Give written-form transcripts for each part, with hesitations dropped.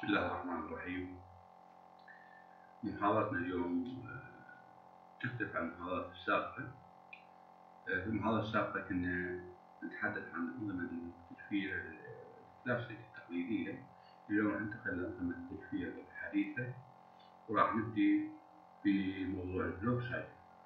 بسم الله الرحمن الرحيم. محاضرتنا اليوم تختلف عن المحاضرات السابقة. في المحاضرة السابقة كنا نتحدث عن أنظمة التشفير الكلاسيك التقليدية. اليوم راح ننتقل لأنظمة التشفير الحديثة، وراح نبدي بموضوع البلوك سايفر.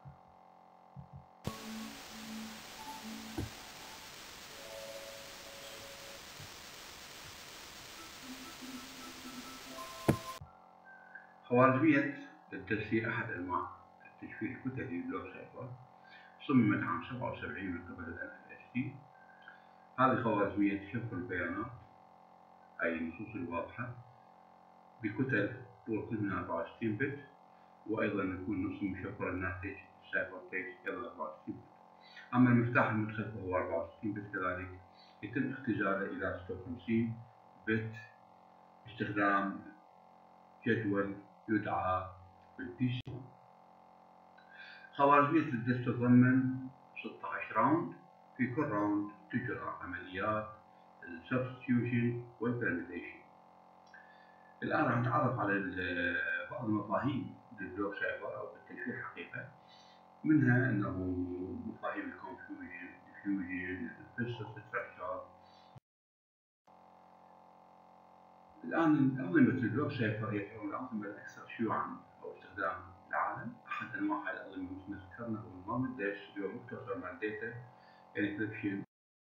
خوارزمية التشفير أحد أنواع التشفير الكتلي البلوك سايفر، صممت عام 77 من قبل ال NLHT. هذه خوارزمية تشفر البيانات، أي النصوص الواضحة، بكتل طول كل منها 64 بت، وأيضا يكون نص المشفر الناتج سايفر تكست أيضا 64 بت. أما المفتاح المدخل فهو 64 بت كذلك، يتم اختزاله إلى 56 بت باستخدام جدول يدعى بالPC. خوارزمية الدس تتضمن 16 راوند، في كل راوند تجرى عمليات السبستيوشن والبرميتيشن. الآن راح نتعرف على بعض المفاهيم للبلوك سايفر أو التشفير حقيقة، منها أنه مفاهيم الكونفيوجن، الديفيوجن، الفيسل ستراكشر. الآن أنظمة البلوك سايفر هي تعتبر الأنظمة الأكثر شيوعًا أو استخداما في العالم. أحد أنواع الأنظمة مثل الكرنل والنظام داش اللي هو مختصر مع الداتا انكريبشن.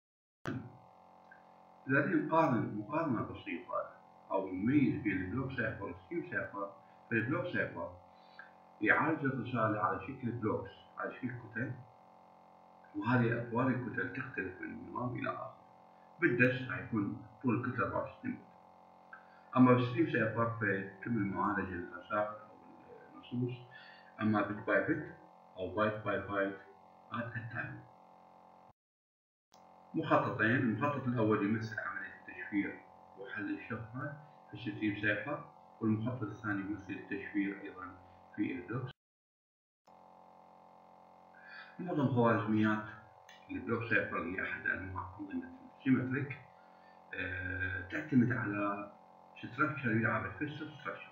إذا نقارن مقارنة بسيطة أو نميز بين البلوك سايفر والسكيم سايفر، فالبلوك سايفر يعالج الرسالة على شكل بلوكس، على شكل كتل، وهذه أطوال الكتل تختلف من نظام إلى آخر. بالدس راح يكون طول الكتل 64 بت. أما بالسكيم سايفر فيتم المعالجة للرسائل أو النصوص أما بت باي بت أو بايت باي بايت at a time. مخططين، المخطط الأول يمثل عملية التشفير وحل الشفرة في السكيم سايفر، والمخطط الثاني يمثل التشفير أيضا في البلوك. معظم خوارزميات البلوك سايفر هي أحد أنواع أنظمة السيمتريك، تعتمد على ستراكشر يدعى بالفيسل ستراكشر.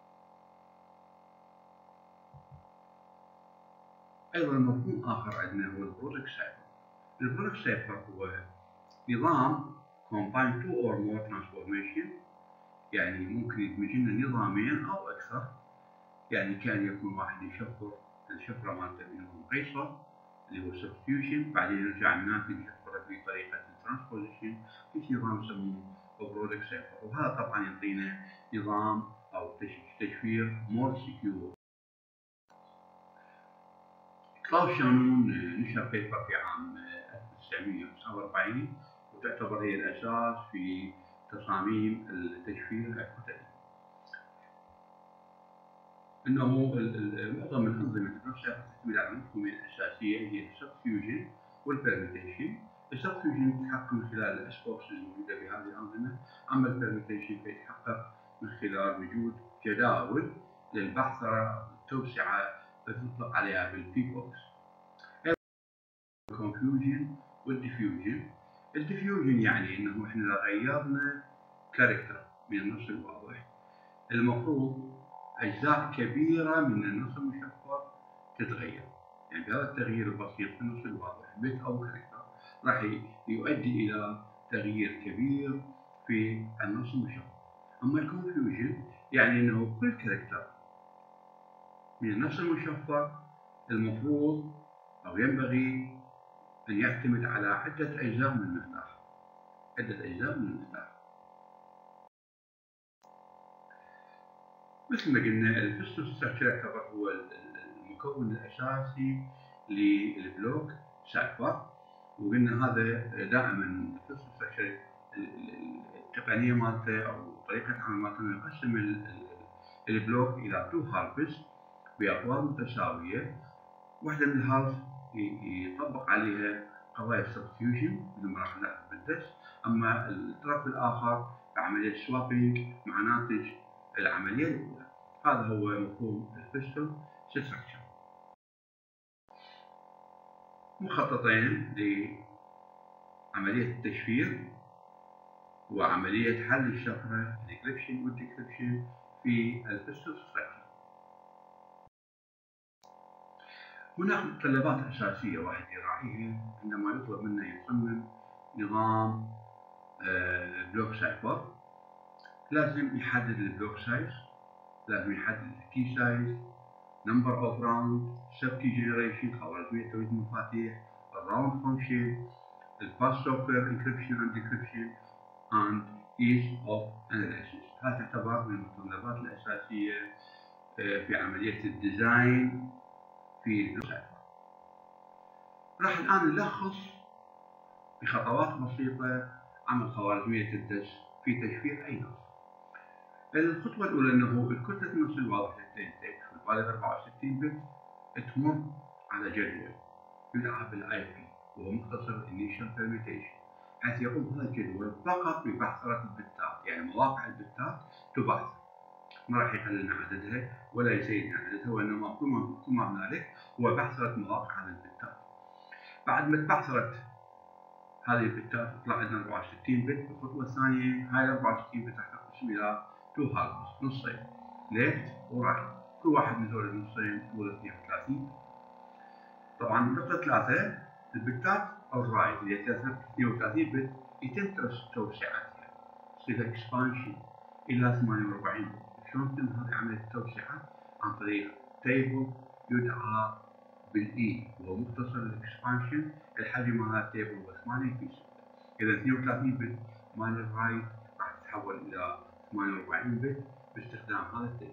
أيضا مفهوم آخر عندنا هو البرودكت سايفر. البرودكت سايفر هو نظام combine two or more transformation، يعني ممكن يدمج لنا نظامين أو أكثر. يعني كان يكون واحد يشفر الشفرة مالته بنظام قيصر اللي هو substitution، بعدين يرجع الناتج يشفره بطريقة الترانسبوزيشن في نظام يسموه برودكت سايفر، وهذا طبعا يعطينا نظام أو تشفير more secure. كلاوس شانون نشر بيبر في عام 1949 وتعتبر هي الأساس في تصاميم التشفير الكتلي. انه معظم الانظمه البلوك سايفر تعتمد على مفهومين اساسيه هي السبفيوجن والبرميتيشن. السبفيوجن يتحقق من خلال الاسبوكس الموجوده بهذه الانظمه، اما البرميتيشن فيتحقق من خلال وجود جداول للبحث على التوسعه فتطلق عليها بالبي بوكس. الكونفيوجن والديفيوجن. الديفيوجن يعني انه احنا اذا غيرنا كاركتر من النص الواضح، المفروض أجزاء كبيرة من النص المشفر تتغير. يعني بهذا التغيير البسيط في النص الواضح بت أو كاركتر راح يؤدي إلى تغيير كبير في النص المشفر. أما الكونفيوجن يعني أنه كل كاركتر من النص المشفر المفروض أو ينبغي أن يعتمد على عدة أجزاء من المفتاح، عدة أجزاء من المفتاح. مثل ما قلنا الفيسل ستراكشر يعتبر هو المكون الأساسي للبلوك سايفر، وقلنا هذا دائما الفيسل ستراكشر التقنية مالته أو طريقة العمل مالته يقسم البلوك إلى تو هالفز بأطوال متساوية. واحدة من الهالف يطبق عليها قضايا السبستيوشن مثل ما راح نلاحظ بالدس، أما الطرف الآخر بعملية سوابينج مع ناتج العملية الأولى. هذا هو مفهوم الفيسل ستراكشر. مخططين لعملية التشفير وعملية حل الشفرة الانكريبشن والديكريبشن في البيستول ستراكشر. هناك متطلبات أساسية واحد يراعيها عندما يطلب منه يصمم نظام بلوك سايفر. لازم يحدد البلوك سايز، لازم يحدد الكي سايز، نمبر اوف راوند، سب كي جنريشن، خوارزمية توريد المفاتيح، الراوند فانكشن، الباس سوفتوير انكريبشن اند ديكريبشن and ease of analysis. هذه تعتبر من المتطلبات الأساسية في عملية الديزاين في البلوك سايفر. راح الآن نلخص بخطوات بسيطة عمل خوارزمية الدس في تشفير أي نص. الخطوة الأولى أنه الكتلة النص الواضحة تنتج في البالغ 64 بت تمر على جدول يدعى بالاي بي وهو مختصر Initial Permutation، حيث يقوم هذا الجدول فقط ببحثرة البتات، يعني مواقع البتات تبعثر، ما راح يقللنا عددها ولا يزيدنا عددها، وإنما كل ما هنالك هو بحثرة مواقع البتات. بعد ما تبحثرت هذه البتات تطلع عندنا 64 بت. الخطوة الثانية هاي 64 بت راح تنقسم إلى 2 halves، نصين، ليفت ورايت، كل واحد من هذول النصين طوله 32. طبعا النقطة 3 البتات الرايت اللي هي 32 بت يتم توسعتها، تصير اكسبانشن إلى 48 بت. شلون تتم هذه عملية التوسعة؟ عن طريق تيبل يدعى بالاي وهو مختصر الاكسبانشن. الحجم مال التيبل هو 8 في 6. إذا 32 بت مال الرايت راح تتحول إلى 48 بت باستخدام هذا التيبل.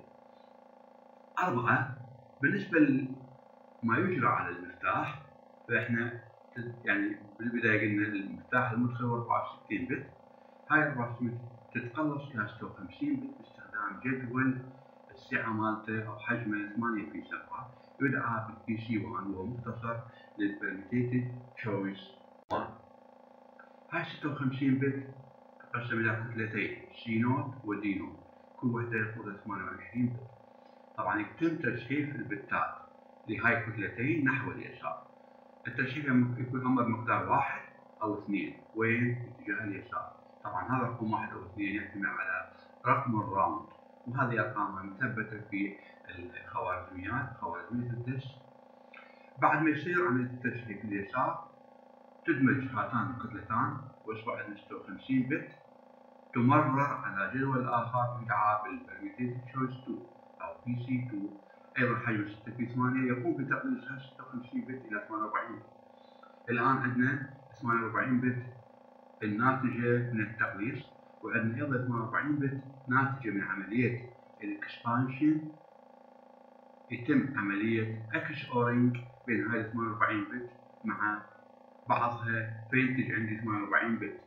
4 بالنسبة لما يجرى على المفتاح، فإحنا يعني بالبداية قلنا المفتاح المدخل 64 بت، هاي 64 بت تتقلص إلى 56 بت باستخدام جدول السعة مالته أو حجمه 8 في 7 يدعى بالبي سي 1 وهو مختصر للبرميتيتد تشويس 1. هاي 56 بت تقسم إلى كتلتين سي نوت ودي نوت، كل وحدة طولها 28 بت. طبعا يتم تسهيل البتات لهاي الكتلتين نحو اليسار. التسهيل يكون أمر مقدار 1 أو 2 وين اتجاه اليسار. طبعا هذا رقم 1 أو 2 يعتمد على رقم الراوند، وهذه أرقامها مثبتة في الخوارزميات، خوارزمية الدس. بعد ما يصير عملية التسهيل في اليسار تدمج هاتان الكتلتان ويصبح عندنا 56 بت، تمرر على جدول آخر يدعى بالبرميتيتد تشويس 2 أو بي سي 2، أيضا حجم 6 في 8 يقوم بتقليص 56 بت إلى 48 بت. الآن عندنا 48 بت الناتجة من التقليص، وعندنا أيضا 48 بت ناتجة من عملية الإكسبانشن. يتم عملية اكس اورينج بين هاي 48 بت مع بعضها فينتج عندي 48 بت.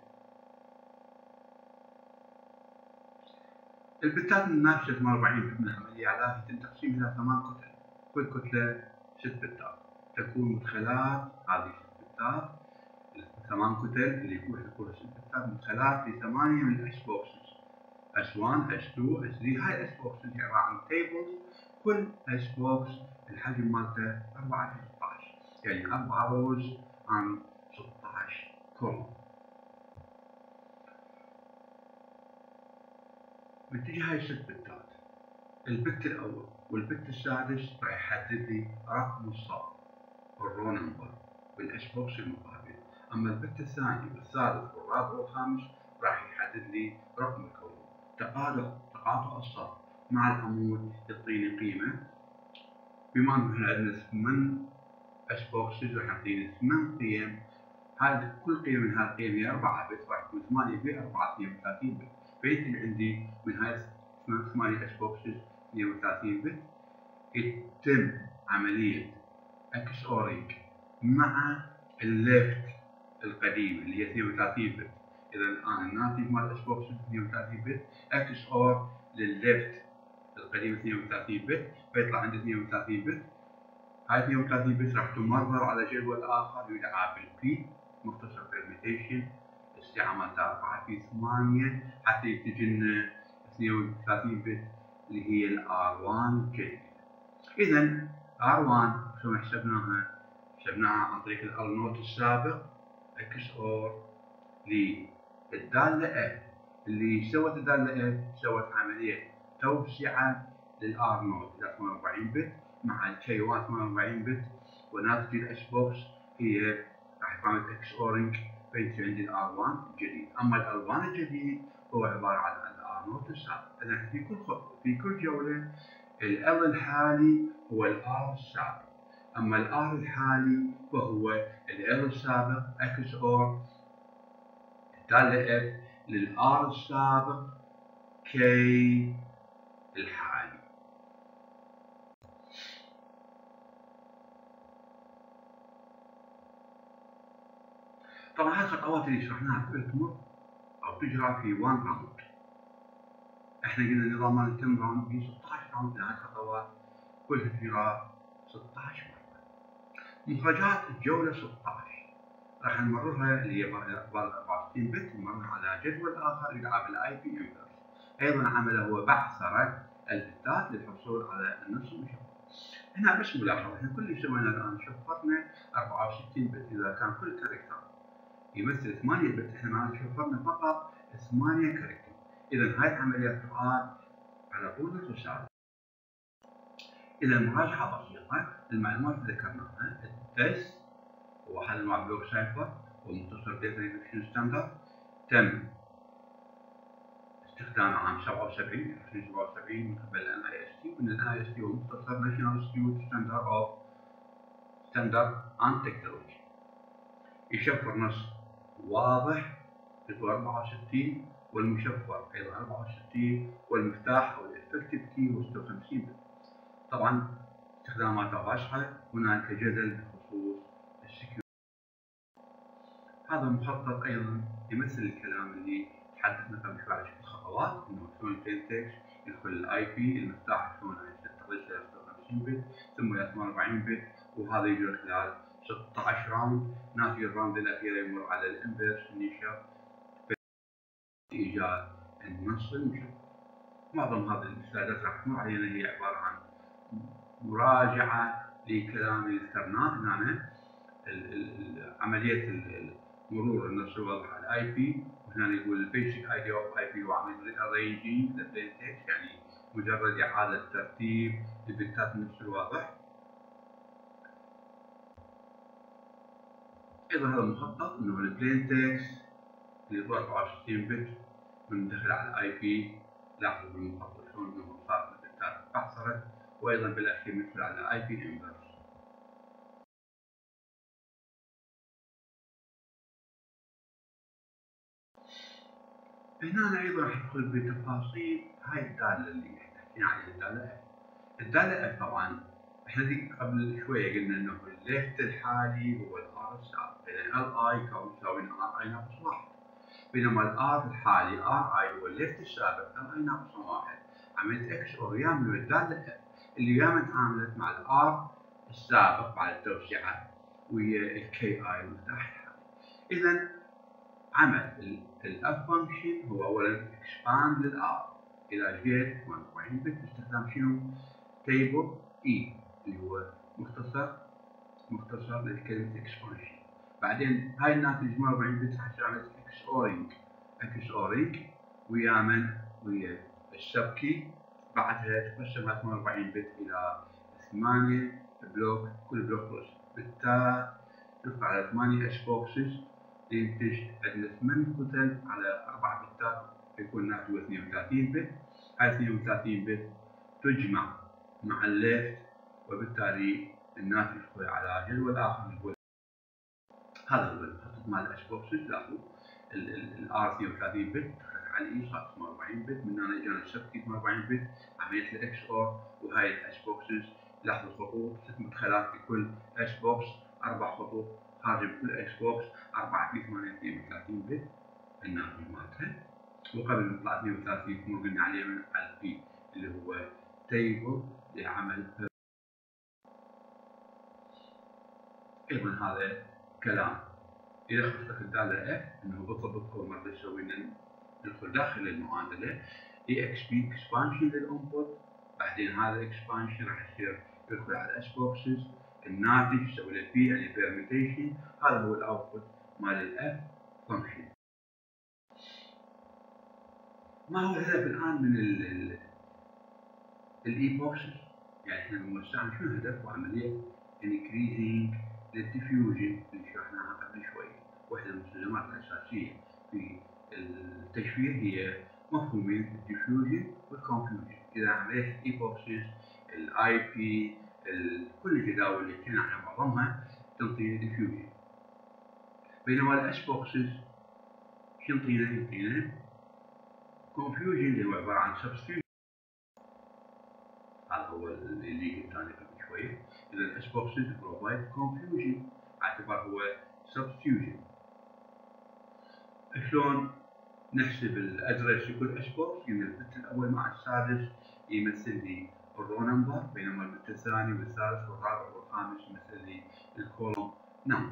البتات الناتجة 48 بت من العملية على يتم تقسيمها إلى 8 كتل، كل كتلة 6 بتات، تكون مدخلات هذه 6 بتات، 8 كتل اللي يكون حصول 6 بتات مدخلات ل8 من الاس بوكسز، اس 1 اس 2 اس 3. هاي الاس بوكسز عبارة عن تيبلز، كل اس بوكس الحجم مالته 4 في 16، يعني 4 روز عن 16 كولوم. بتجي هاي 6 بتات، البت الأول والبت السادس راح يحدد لي رقم الصف الرو نمبر بالاس بوكس المقابل، أما البت الثاني والثالث والرابع والخامس راح يحدد لي رقم الكولوم. تقاطع الصف مع العمود يعطيني قيمة، بما أنه احنا عندنا 8 اس بوكسز راح يعطيني 8 قيم. هذه كل قيمة من هذه القيم هي 4 بت، راح تكون 8 في 4 32 بت، فيتم عندي من هاي 8 اس بوكسز 32 بت. يتم عملية اكس اورينج مع الليفت القديم اللي هي 32 بت. إذا الآن الناتج مال اس بوكسز 32 بت، اكس اور للليفت القديم 32 بت، فيطلع عندي 32 بت. هاي 32 بت راح تمرر على جدول آخر يدعى بالبي مختصر permutation، السعة مالته 4 في 8 حتى ينتج لنا 32 بت اللي هي الار1 الجديدة. إذا R1 شلون حسبناها؟ حسبناها عن طريق الار نوت السابق اكس اور للدالة A اللي سوت الداله اف سوت عمليه توسعه للار نود الى 48 بت مع الكي 1 48 بت، وناتج الاس بوكس هي راح تعمل اكس اورنج فيصير عندي الار 1 الجديد. اما الار 1 الجديد هو عباره عن الار نود السابق. اذا في كل جوله ال الحالي هو الار السابق، اما الار الحالي فهو ال السابق اكس اور الداله اف للار السابق كي الحالي. طبعا هاي الخطوات اللي شرحناها تمر او تجرى في 1 راوند. احنا قلنا نظام مال التم راوند فيه 16 راوند، هاي الخطوات كلها تجرى 16 مرة. مخرجات الجولة 16 راح نمررها اللي هي 64 بت، نمررها على جدول اخر يدعى بالاي بي انفرس. ايضا عمله هو بعثر البتات للحصول على النص المشفر. هنا بس ملاحظة، احنا كل اللي سوينا الان شفرنا 64 بت اذا كان كل كاركتر يمثل 8 بت، احنا معناته شفرنا فقط 8 كاركتر. اذا هاي العملية تعاد على طول الرسالة. اذا مراجعة بسيطة المعلومات اللي ذكرناها، التست هو حل مع بلوك سايفر ومختصر داتا انكريبشن ستاندرد، تم استخدامه عام 77 من قبل ال NIST، وان ال NIST هو مختصر National Institute Standard and Technology. يشفر نص واضح بطول 64 والمشفر ايضا 64 والمفتاح او الافكتيف كي هو 56 بت. طبعا استخداماته واسعة، هناك جدل بخصوص السكيورتي. هذا مخطط ايضا يمثل الكلام اللي تحدثنا قبل شوي على الخطوات، انه شلون البلين تكست يدخل الاي بي، المفتاح شلون يستقبل 56 بت ثم 48 بت، وهذا يجري خلال 16 راوند. ناتج الراوند الاخير يمر على الانفرس نيشر في ايجاد النص المشفر. معظم هذه السلايدات راح تمر علينا هي عباره عن مراجعه لكلام اللي ذكرناه هنا، عمليه مرور النص الواضح على الاي بي. وهنا يقول البيسك ايديا اوف اي بي وعمليه arranging the plain text، يعني مجرد اعاده ترتيب لبتات النص الواضح. ايضا هذا مخطط انه البلين تكست اللي هو 64 بت من دخل على الاي بي، لاحظوا بالمخطط شلون انه صار البتات تحصرت، وايضا بالاخير ندخل على الاي بي انفرس. هنا ايضا راح ندخل بتفاصيل هاي الداله اللي حكينا عليها، الداله اف. طبعا احنا قبل شويه قلنا انه الليفت الحالي هو الار السابق، اذا ال اي يساوي ار اي ناقص 1، بينما الار الحالي ار اي هو الليفت السابق ال اي ناقص 1. عمليه اكس اور يعملوا الداله اف اللي قامت عاملت مع الار السابق بعد التوسعه ويا الكي اي المفتاح الحالي. اذا عمل الاف فانكشن هو اولا اكسباند للار الى جيت 48 بت باستخدام شنو؟ تيبل اي اللي هو مختصر لكلمه اكسبانشن. بعدين هاي الناتج 48 بت راح عملت اكس اورينج ويا من؟ ويا السب كي. بعدها تقسم 48 بت الى 8 بلوك، كل بلوك بالتالي تدخل على 8 اس بوكسز ينتج عندنا 8 كتل على 4 بتات، يكون ناتجه 32 بت. هاي 32 بت تجمع مع الليفت، وبالتالي الناتج يدخل على جدول اخر. هذا هو الخطط مال الاس بوكسز. لاحظوا الار 32 بت دخلت على الاي صار 48 بت، من هنا اجانا السبكي 48 بت، عمليه الاكس اور. وهاي الاس بوكسز لاحظوا الخطوط 6 مدخلات في كل اس بوكس، 4 خطوط خارج كل اكس بوكس، 4 في 8 32 بت الناتج مالتها. وقبل ما نطلع 32 كما قلنا عليه من البي اللي هو تيبل لعمل. ايضا هذا كلام يلخص لك الداله اف انه بالضبط اول مره نسوي ندخل داخل المعادله اي اكس بي اكسبانشن للانبوت، بعدين هذا الاكسبانشن راح يصير يدخل على الاس بوكسز، الناتج يسوي له بي يعني بيرميتيشن، هذا هو الاوتبوت مال الاف فانكشن. ما هو الهدف الان من الايبوكسي؟ يعني احنا موسعنا شنو الهدف؟ وعمليه انكريزنج للديفيوجن اللي شرحناها قبل شوي. واحده من المسلمات الاساسيه في التشفير هي مفهومين الديفيوجن والكونفيوجن. اذا عمليه الايبوكسيز، الاي بي، كل الجداول اللي كنا على معظمها تنطينا ديفيوجن، بينما الاسبوكسز شو ينطينا؟ ينطينا كونفيوجن اللي هو عباره عن سبستيوشن. هذا هو اللي قلت انا قبل شوي. اذا الاسبوكسز بروفايد كونفيوجن اعتبر هو سبستيوشن. شلون نحسب الادرس لكل اسبوكس؟ ان البت الاول مع السادس يمثل لي الرو نمبر، بينما البت الثاني والثالث والرابع والخامس يمثل لي الكولوم نمبر.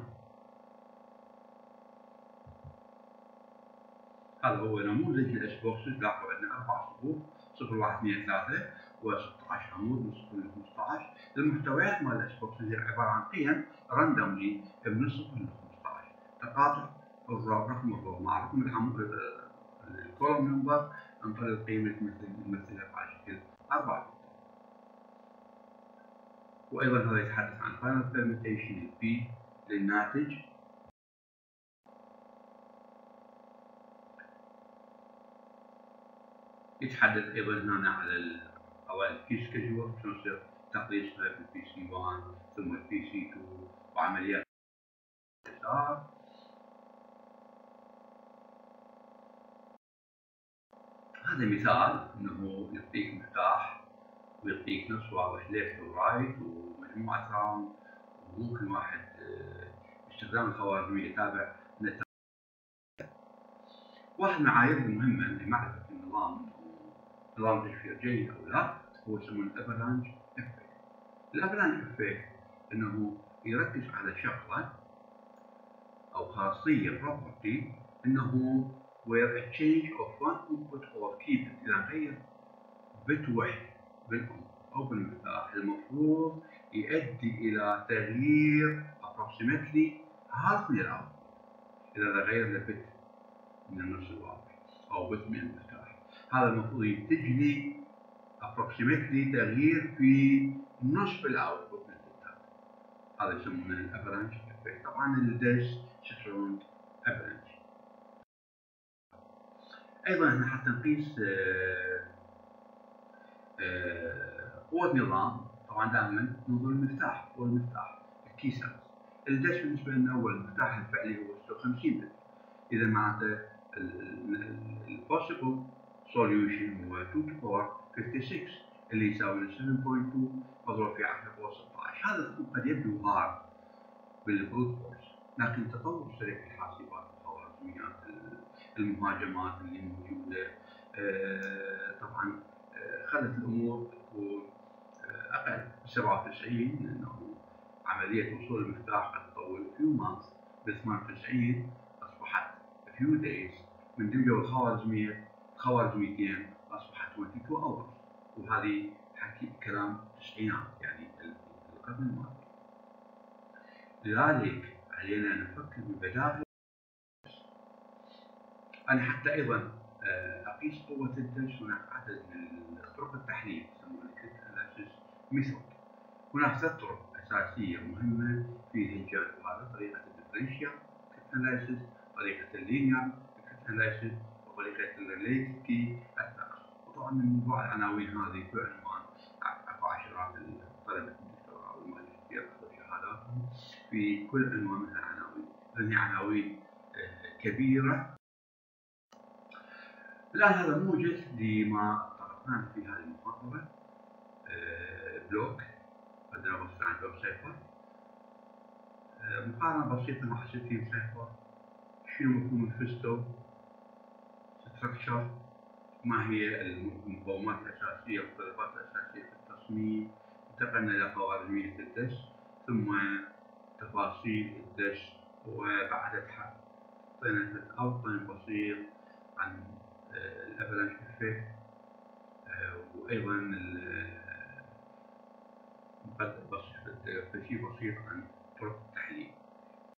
هذا هو نموذج الاسبوكسز. لاحظوا عندنا 4 صفوف، 0 1 2 3 و16 عمود من 0 ل 15. المحتويات مال الاسبوكسز عباره عن قيم راندوملي من 0 ل 15، تقاطع رقم الرو مع رقم العمود الكولوم نمبر عن طريق القيم اللي نمثلها على شكل 4. وايضا هذا يتحدث عن فاينل بيرميتيشن البي للناتج. يتحدث ايضا هنا على البي سكجول، شلون يصير تقليصها بالبي سي 1 ثم البي سي 2 وعمليات اليسار. هذا مثال انه يعطيك مفتاح ويعطيك نص واضح ليفت ورايت ومجموعه راوند، وممكن واحد باستخدام الخوارزميه يتابع نتائج. واحد من المعايير المهمه لمعرفه النظام نظام تشفير جيد او لا هو يسمونه الافلانش افكت. الافلانش افكت انه يركز على شغله او خاصيه property انه where a change of one input or keypad، اذا غير بت واحد بالام او بالمفتاح المفروض يؤدي الى تغيير approximately half من الاوتبوت. اذا غير البت من النص الواضح او بت من المفتاح، هذا المفروض ينتج لي approximately تغيير في نصف الاوتبوت من البتات. هذا يسمونه الافلانش افكت. طبعا الدش سترونج افلانش. ايضا احنا حتى نقيس قوة نظام، طبعا دائما ننظر المفتاح والمفتاح الكيسات. الدش بالنسبة لنا هو المفتاح الفعلي هو 56 بت، اذا معناته البوسيبل سوليوشن هو 2 to power 56 اللي يساوي 7.2 مضروب في 10 فوق 16. هذا قد يبدو هارد بالبروت فورس، لكن تطور سريع في الحاسبات والخوارزميات المهاجمات اللي موجوده طبعا خلت الامور تكون اقل. ب 97 انه عمليه وصول المفتاح قد تطول few months، ب 98 اصبحت few days، من دمجوا الخوارزميتين اصبحت 22 hours. وهذه حكي كلام التسعينات يعني القرن الماضي. لذلك علينا نفكر ببدائل. انا حتى ايضا اقيس قوه الدش. هناك عدد من طرق التحليل يسمونه كريت اناليسيس ميثود. هناك 3 طرق اساسيه مهمه في الانجاز، وهذا طريقه الديفرنشال كريت اناليسيس، طريقه اللينير كريت اناليسيس، وطريقه الريليتيفيتي اتاكس. وطبعا من موضوع العناوين هذه في عنوان اكو عشرات طلبه الدكتوراه والماجستير اخذوا شهاداتهم في كل عنوان من العناوين، لان هي عناوين كبيره. الآن هذا موجز لما طرقناه في هذه المحاضرة. بلوك عندنا بص عن بلوك سايفر، مقارنة بسيطة مع سيتيم سايفر. شنو مفهوم الفيستو ستراكشر، ما هي المقومات الأساسية والطريقات الأساسية في التصميم. انتقلنا إلى خوارزمية الدش، ثم تفاصيل الدش، وبعدها حطينا أوطن بسيط عن الافلانش افكت، وايضا شيء بسيط عن طرق التحليل.